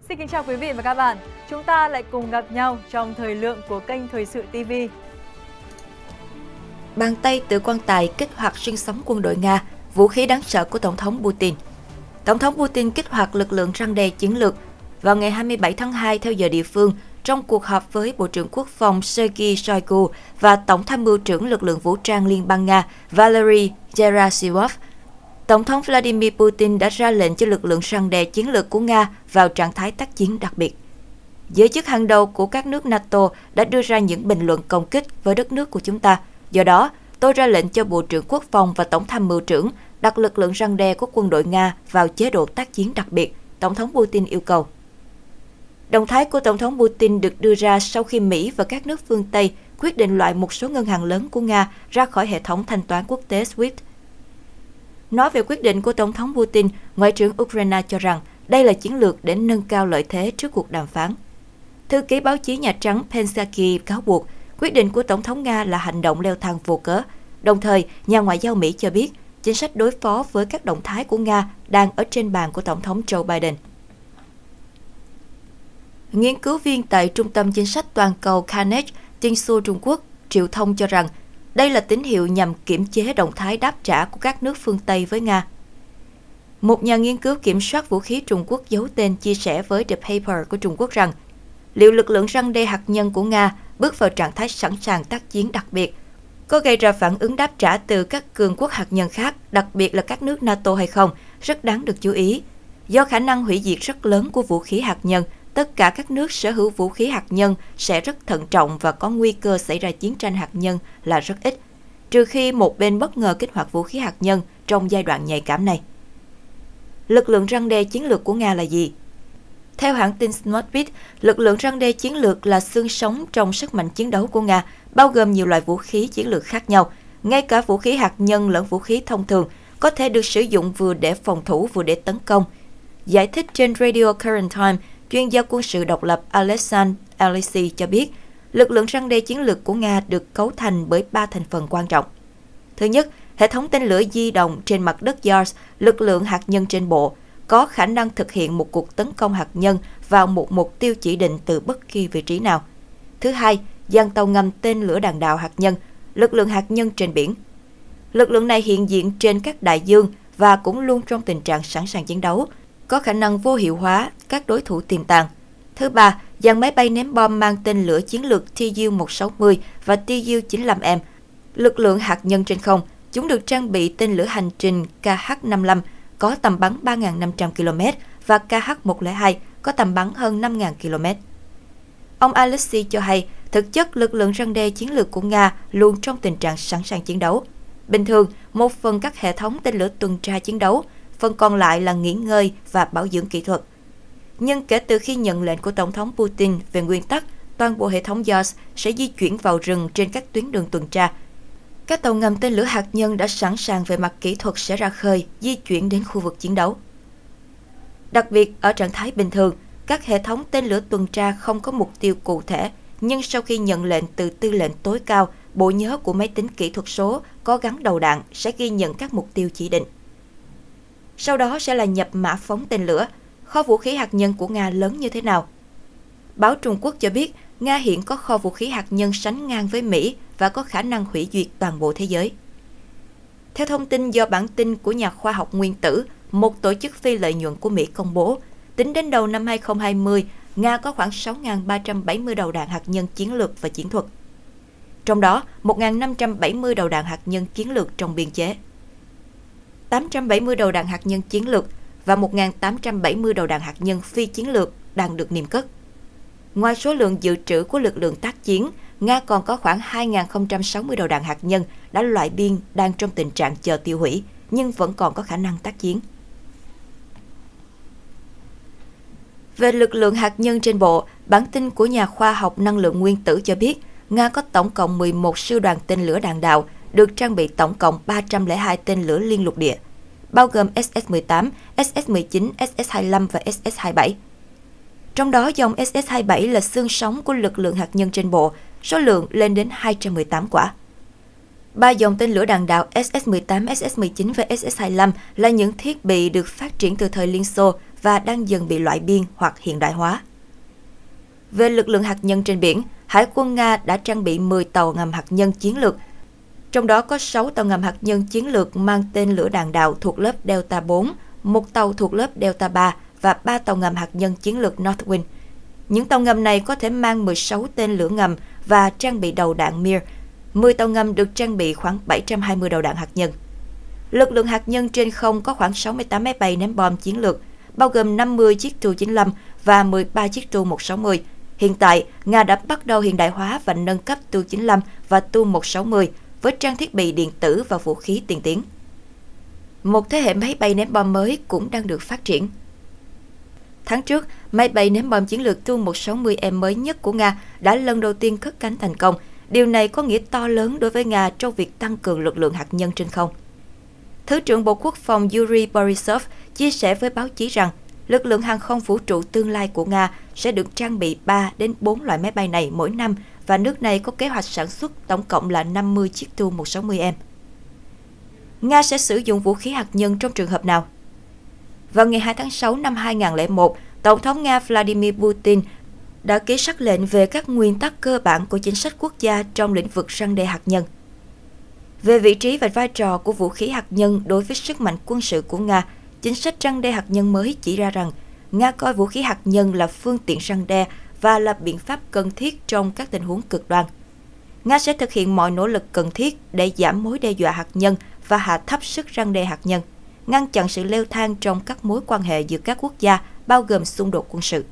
Xin kính chào quý vị và các bạn. Chúng ta lại cùng gặp nhau trong thời lượng của kênh Thời sự TV. Bàn tay tự quan tài kích hoạt sương sóng quân đội Nga, vũ khí đáng sợ của Tổng thống Putin. Tổng thống Putin kích hoạt lực lượng răn đe chiến lược vào ngày 27 tháng 2 theo giờ địa phương trong cuộc họp với Bộ trưởng Quốc phòng Sergei Shoigu và Tổng tham mưu trưởng lực lượng vũ trang Liên bang Nga Valery Gerasimov. Tổng thống Vladimir Putin đã ra lệnh cho lực lượng răn đe chiến lược của Nga vào trạng thái tác chiến đặc biệt. Giới chức hàng đầu của các nước NATO đã đưa ra những bình luận công kích với đất nước của chúng ta. Do đó, tôi ra lệnh cho Bộ trưởng Quốc phòng và Tổng tham mưu trưởng đặt lực lượng răn đe của quân đội Nga vào chế độ tác chiến đặc biệt, Tổng thống Putin yêu cầu. Động thái của Tổng thống Putin được đưa ra sau khi Mỹ và các nước phương Tây quyết định loại một số ngân hàng lớn của Nga ra khỏi hệ thống thanh toán quốc tế SWIFT. Nói về quyết định của Tổng thống Putin, Ngoại trưởng Ukraine cho rằng đây là chiến lược để nâng cao lợi thế trước cuộc đàm phán. Thư ký báo chí Nhà Trắng Pensaky cáo buộc quyết định của Tổng thống Nga là hành động leo thang vô cớ. Đồng thời, nhà ngoại giao Mỹ cho biết chính sách đối phó với các động thái của Nga đang ở trên bàn của Tổng thống Joe Biden. Nghiên cứu viên tại Trung tâm Chính sách Toàn cầu Carnegie, Tinh Trung Quốc, Triệu Thông cho rằng đây là tín hiệu nhằm kiểm chế động thái đáp trả của các nước phương Tây với Nga. Một nhà nghiên cứu kiểm soát vũ khí Trung Quốc giấu tên chia sẻ với The Paper của Trung Quốc rằng liệu lực lượng răn đe hạt nhân của Nga bước vào trạng thái sẵn sàng tác chiến đặc biệt có gây ra phản ứng đáp trả từ các cường quốc hạt nhân khác, đặc biệt là các nước NATO hay không, rất đáng được chú ý. Do khả năng hủy diệt rất lớn của vũ khí hạt nhân, tất cả các nước sở hữu vũ khí hạt nhân sẽ rất thận trọng và có nguy cơ xảy ra chiến tranh hạt nhân là rất ít, trừ khi một bên bất ngờ kích hoạt vũ khí hạt nhân trong giai đoạn nhạy cảm này. Lực lượng răn đe chiến lược của Nga là gì? Theo hãng tin Snopit, lực lượng răn đe chiến lược là xương sống trong sức mạnh chiến đấu của Nga, bao gồm nhiều loại vũ khí chiến lược khác nhau, ngay cả vũ khí hạt nhân lẫn vũ khí thông thường, có thể được sử dụng vừa để phòng thủ vừa để tấn công. Giải thích trên Radio Current Time, chuyên gia quân sự độc lập Alexander Alexei cho biết, lực lượng răn đe chiến lược của Nga được cấu thành bởi 3 thành phần quan trọng. Thứ nhất, hệ thống tên lửa di động trên mặt đất YARS, lực lượng hạt nhân trên bộ, có khả năng thực hiện một cuộc tấn công hạt nhân vào một mục tiêu chỉ định từ bất kỳ vị trí nào. Thứ hai, dàn tàu ngầm tên lửa đạn đạo hạt nhân, lực lượng hạt nhân trên biển. Lực lượng này hiện diện trên các đại dương và cũng luôn trong tình trạng sẵn sàng chiến đấu, có khả năng vô hiệu hóa các đối thủ tiềm tàng. Thứ ba, dàn máy bay ném bom mang tên lửa chiến lược Tu-160 và Tu-95M, lực lượng hạt nhân trên không. Chúng được trang bị tên lửa hành trình KH-55 có tầm bắn 3.500 km và KH-102 có tầm bắn hơn 5.000 km. Ông Alexei cho hay, thực chất lực lượng răn đe chiến lược của Nga luôn trong tình trạng sẵn sàng chiến đấu. Bình thường, một phần các hệ thống tên lửa tuần tra chiến đấu, phần còn lại là nghỉ ngơi và bảo dưỡng kỹ thuật. Nhưng kể từ khi nhận lệnh của Tổng thống Putin về nguyên tắc, toàn bộ hệ thống YARS sẽ di chuyển vào rừng trên các tuyến đường tuần tra. Các tàu ngầm tên lửa hạt nhân đã sẵn sàng về mặt kỹ thuật sẽ ra khơi, di chuyển đến khu vực chiến đấu. Đặc biệt, ở trạng thái bình thường, các hệ thống tên lửa tuần tra không có mục tiêu cụ thể, nhưng sau khi nhận lệnh từ tư lệnh tối cao, bộ nhớ của máy tính kỹ thuật số có gắn đầu đạn sẽ ghi nhận các mục tiêu chỉ định. Sau đó sẽ là nhập mã phóng tên lửa. Kho vũ khí hạt nhân của Nga lớn như thế nào? Báo Trung Quốc cho biết, Nga hiện có kho vũ khí hạt nhân sánh ngang với Mỹ và có khả năng hủy diệt toàn bộ thế giới. Theo thông tin do bản tin của nhà khoa học nguyên tử, một tổ chức phi lợi nhuận của Mỹ công bố, tính đến đầu năm 2020, Nga có khoảng 6.370 đầu đạn hạt nhân chiến lược và chiến thuật. Trong đó, 1.570 đầu đạn hạt nhân chiến lược trong biên chế, 870 đầu đạn hạt nhân chiến lược và 1.870 đầu đạn hạt nhân phi chiến lược đang được niêm cất. Ngoài số lượng dự trữ của lực lượng tác chiến, Nga còn có khoảng 2.060 đầu đạn hạt nhân đã loại biên đang trong tình trạng chờ tiêu hủy, nhưng vẫn còn có khả năng tác chiến. Về lực lượng hạt nhân trên bộ, bản tin của nhà khoa học năng lượng nguyên tử cho biết, Nga có tổng cộng 11 sư đoàn tên lửa đạn đạo, được trang bị tổng cộng 302 tên lửa liên lục địa, bao gồm SS-18, SS-19, SS-25 và SS-27. Trong đó, dòng SS-27 là xương sống của lực lượng hạt nhân trên bộ, số lượng lên đến 218 quả. 3 dòng tên lửa đạn đạo SS-18, SS-19 và SS-25 là những thiết bị được phát triển từ thời Liên Xô và đang dần bị loại biên hoặc hiện đại hóa. Về lực lượng hạt nhân trên biển, Hải quân Nga đã trang bị 10 tàu ngầm hạt nhân chiến lược, trong đó có 6 tàu ngầm hạt nhân chiến lược mang tên lửa đạn đạo thuộc lớp Delta 4, một tàu thuộc lớp Delta 3 và 3 tàu ngầm hạt nhân chiến lược Northwind. Những tàu ngầm này có thể mang 16 tên lửa ngầm và trang bị đầu đạn Mir. 10 tàu ngầm được trang bị khoảng 720 đầu đạn hạt nhân. Lực lượng hạt nhân trên không có khoảng 68 máy bay ném bom chiến lược, bao gồm 50 chiếc Tu-95 và 13 chiếc Tu-160. Hiện tại, Nga đã bắt đầu hiện đại hóa và nâng cấp Tu-95 và Tu-160 với trang thiết bị điện tử và vũ khí tiên tiến. Một thế hệ máy bay ném bom mới cũng đang được phát triển. Tháng trước, máy bay ném bom chiến lược Tu-160M mới nhất của Nga đã lần đầu tiên cất cánh thành công. Điều này có nghĩa to lớn đối với Nga trong việc tăng cường lực lượng hạt nhân trên không. Thứ trưởng Bộ Quốc phòng Yuri Borisov chia sẻ với báo chí rằng lực lượng hàng không vũ trụ tương lai của Nga sẽ được trang bị 3 đến 4 loại máy bay này mỗi năm và nước này có kế hoạch sản xuất tổng cộng là 50 chiếc Tu-160M. Nga sẽ sử dụng vũ khí hạt nhân trong trường hợp nào? Vào ngày 2 tháng 6 năm 2001, Tổng thống Nga Vladimir Putin đã ký sắc lệnh về các nguyên tắc cơ bản của chính sách quốc gia trong lĩnh vực răn đe hạt nhân. Về vị trí và vai trò của vũ khí hạt nhân đối với sức mạnh quân sự của Nga, chính sách răn đe hạt nhân mới chỉ ra rằng Nga coi vũ khí hạt nhân là phương tiện răn đe và là biện pháp cần thiết trong các tình huống cực đoan. Nga sẽ thực hiện mọi nỗ lực cần thiết để giảm mối đe dọa hạt nhân và hạ thấp sức răn đe hạt nhân, ngăn chặn sự leo thang trong các mối quan hệ giữa các quốc gia, bao gồm xung đột quân sự.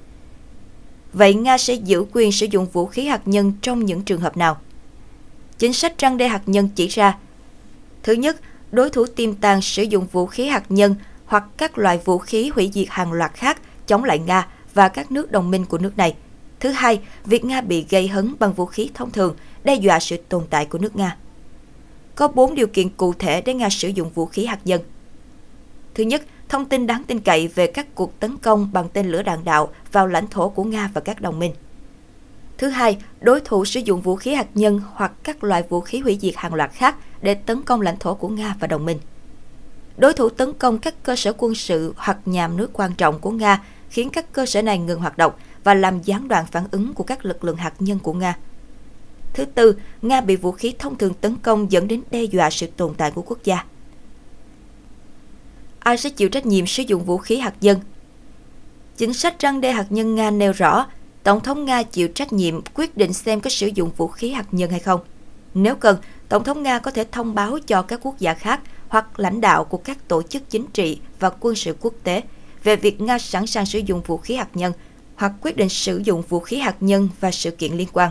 Vậy Nga sẽ giữ quyền sử dụng vũ khí hạt nhân trong những trường hợp nào? Chính sách răn đe hạt nhân chỉ ra: thứ nhất, đối thủ tiềm tàng sử dụng vũ khí hạt nhân hoặc các loại vũ khí hủy diệt hàng loạt khác chống lại Nga và các nước đồng minh của nước này. Thứ hai, việc Nga bị gây hấn bằng vũ khí thông thường đe dọa sự tồn tại của nước Nga. Có 4 điều kiện cụ thể để Nga sử dụng vũ khí hạt nhân. Thứ nhất, thông tin đáng tin cậy về các cuộc tấn công bằng tên lửa đạn đạo vào lãnh thổ của Nga và các đồng minh. Thứ hai, đối thủ sử dụng vũ khí hạt nhân hoặc các loại vũ khí hủy diệt hàng loạt khác để tấn công lãnh thổ của Nga và đồng minh. Đối thủ tấn công các cơ sở quân sự hoặc nhàm nước quan trọng của Nga, khiến các cơ sở này ngừng hoạt động và làm gián đoạn phản ứng của các lực lượng hạt nhân của Nga. Thứ tư, Nga bị vũ khí thông thường tấn công dẫn đến đe dọa sự tồn tại của quốc gia. Ai sẽ chịu trách nhiệm sử dụng vũ khí hạt nhân? Chính sách răn đe hạt nhân Nga nêu rõ, Tổng thống Nga chịu trách nhiệm quyết định xem có sử dụng vũ khí hạt nhân hay không. Nếu cần, Tổng thống Nga có thể thông báo cho các quốc gia khác hoặc lãnh đạo của các tổ chức chính trị và quân sự quốc tế về việc Nga sẵn sàng sử dụng vũ khí hạt nhân hoặc quyết định sử dụng vũ khí hạt nhân và sự kiện liên quan.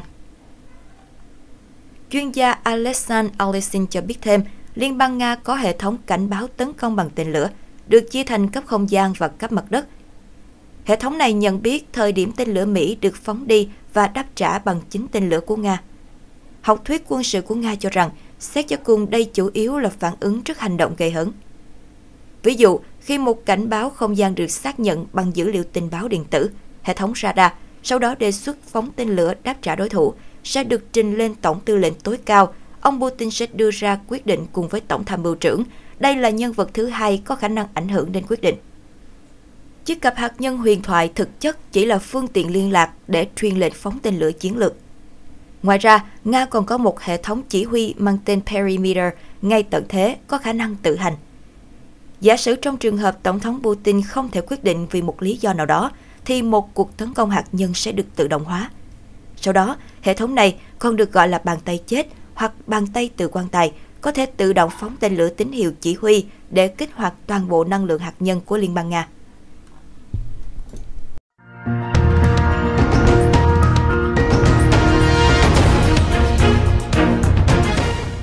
Chuyên gia Alexander Alexin cho biết thêm, Liên bang Nga có hệ thống cảnh báo tấn công bằng tên lửa, được chia thành cấp không gian và cấp mặt đất. Hệ thống này nhận biết thời điểm tên lửa Mỹ được phóng đi và đáp trả bằng chính tên lửa của Nga. Học thuyết quân sự của Nga cho rằng, xét cho cùng đây chủ yếu là phản ứng trước hành động gây hấn. Ví dụ, khi một cảnh báo không gian được xác nhận bằng dữ liệu tình báo điện tử, hệ thống radar, sau đó đề xuất phóng tên lửa đáp trả đối thủ, sẽ được trình lên Tổng tư lệnh tối cao. Ông Putin sẽ đưa ra quyết định cùng với Tổng tham mưu trưởng. Đây là nhân vật thứ hai có khả năng ảnh hưởng đến quyết định. Chiếc cặp hạt nhân huyền thoại thực chất chỉ là phương tiện liên lạc để truyền lệnh phóng tên lửa chiến lược. Ngoài ra, Nga còn có một hệ thống chỉ huy mang tên Perimeter ngay tận thế có khả năng tự hành. Giả sử trong trường hợp Tổng thống Putin không thể quyết định vì một lý do nào đó, thì một cuộc tấn công hạt nhân sẽ được tự động hóa. Sau đó, hệ thống này còn được gọi là bàn tay chết hoặc bàn tay từ quan tài, có thể tự động phóng tên lửa tín hiệu chỉ huy để kích hoạt toàn bộ năng lượng hạt nhân của Liên bang Nga.